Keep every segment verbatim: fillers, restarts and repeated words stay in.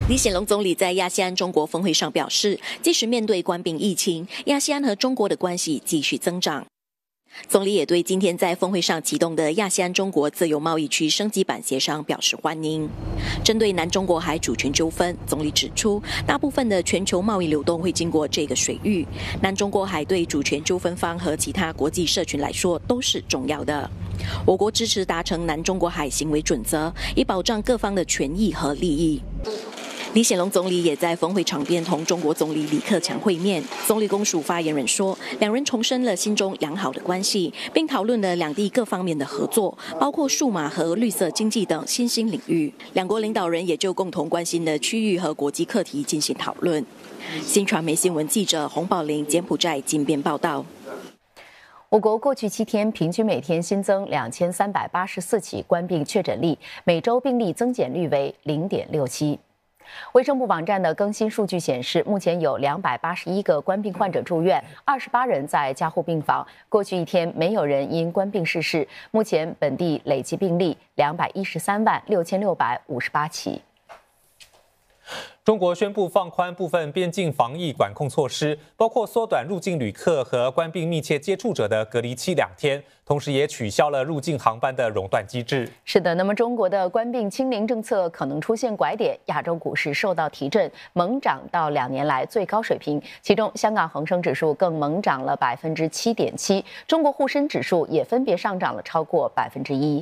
李显龙总理在亚细安中国峰会上表示，即使面对冠病疫情，亚细安和中国的关系继续增长。总理也对今天在峰会上启动的亚细安中国自由贸易区升级版协商表示欢迎。针对南中国海主权纠纷，总理指出，大部分的全球贸易流动会经过这个水域，南中国海对主权纠纷方和其他国际社群来说都是重要的。我国支持达成南中国海行为准则，以保障各方的权益和利益。李显龙总理也在峰会场边同中国总理李克强会面。总理公署发言人说，两人重申了心中良好的关系，并讨论了两地各方面的合作，包括数码和绿色经济等新兴领域。两国领导人也就共同关心的区域和国际课题进行讨论。新传媒新闻记者洪宝玲柬埔寨金边报道。 我国过去七天平均每天新增两千三百八十四起冠病确诊例，每周病例增减率为零点六七。卫生部网站的更新数据显示，目前有两百八十一个冠病患者住院，二十八人在加护病房。过去一天没有人因冠病逝世。目前本地累计病例两百一十三万六千六百五十八起。 中国宣布放宽部分边境防疫管控措施，包括缩短入境旅客和冠病密切接触者的隔离期两天，同时也取消了入境航班的熔断机制。 是的，那么中国的冠病清零政策可能出现拐点，亚洲股市受到提振，猛涨到两年来最高水平。其中，香港恒生指数更猛涨了百分之七点七，中国沪深指数也分别上涨了超过百分之一。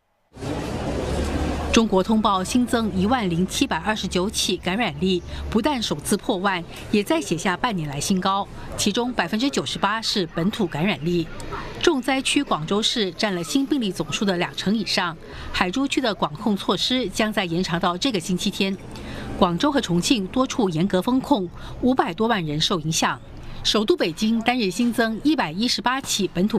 中国通报新增一万零七百二十九起感染例，不但首次破万，也在写下半年来新高。其中百分之九十八是本土感染例，重灾区广州市占了新病例总数的两成以上。海珠区的管控措施将在延长到这个星期天。广州和重庆多处严格封控，五百多万人受影响。首都北京单日新增一百一十八起本土